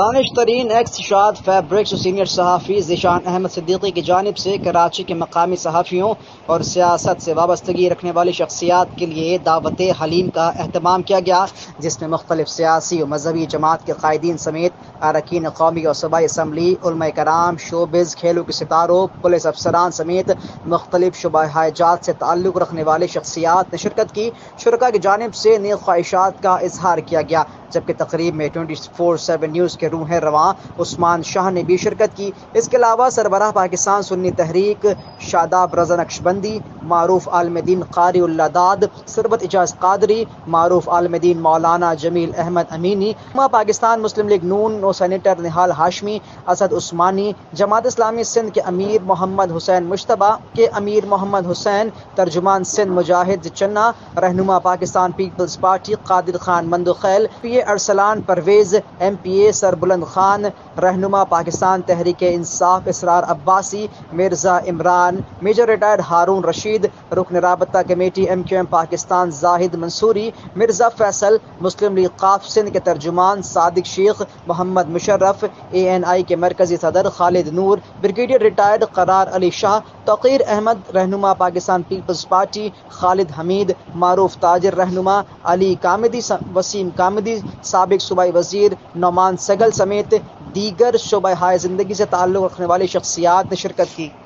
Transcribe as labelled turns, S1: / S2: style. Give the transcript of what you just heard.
S1: دانش Tareen ex شاد fabrics senior صحافی ذیشان احمد صدیقی کی جانب سے کراچی کے مقامی صحافیوں اور سیاست سے وابستگی رکھنے والی شخصیات کے لیے دعوت حلیم کا اہتمام کیا گیا، جس میں مختلف سیاسی و مذہبی جماعت کے قائدین سمیت اراکین قومی اور صوبائی اسمبلی، علماء کرام، شوبز، کھیلوں کے ستاروں، پولیس افسران سمیت مختلف شعبہ جات سے تعلق رکھنے والے شخصیات نے شرکت کی۔ شرکاء کی جانب سے نیک خواہشات کا اظہار کیا گیا، جبکہ تقریب میں 24/7 نیوز کے روح رواں عثمان شاہ نے بھی شرکت کی۔ اس کے علاوہ سربراہ پاکستان سنی تحریک شاداب رضا نقشبندی، معروف عالم دین قاری اللہ داد، ثروت اجاز قادری، معروف عالم دین مولانا جمیل احمد امینی، پاکستان مسلم لیگ نون و سینیٹر نہال ہاشمی، اسد عثمانی، جماعت اسلامی سندھ کے امیر محمد حسین مشتبہ کے امیر محمد حسین، ترجمان سندھ مجاہد چنا، رہنما Pakistan Peoples Party Qadir Khan Mandokhel, P A Arsalan Pervez, M P A Sarbuland Khan, رہنما پاکستان تحریک انصاف اسرار عباسی، مرزا عمران، میجر ریٹائرڈ ہارون رشید، رکن رابطہ committee M Q M Pakistan Zahid Mansoori, Mirza Faisal, Muslim League قاف سندھ کے ترجمان صادق شیخ، محمد مشرف، اے این آئی کے مرکزی صدر خالد نور، بریگیڈیئر ریٹائرڈ قرار علی شاہ، توقیر احمد، رہنما پاکستان پیپلز پارٹی خالد حمید، معروف تاجر رہنما علی کامدی، وسیم کامدی، سابق صوبائی وزیر نعمان سگل سمیت دیگر شعبہ ہائے زندگی سے تعلق رکھنے والی شخصیات نے شرکت کی۔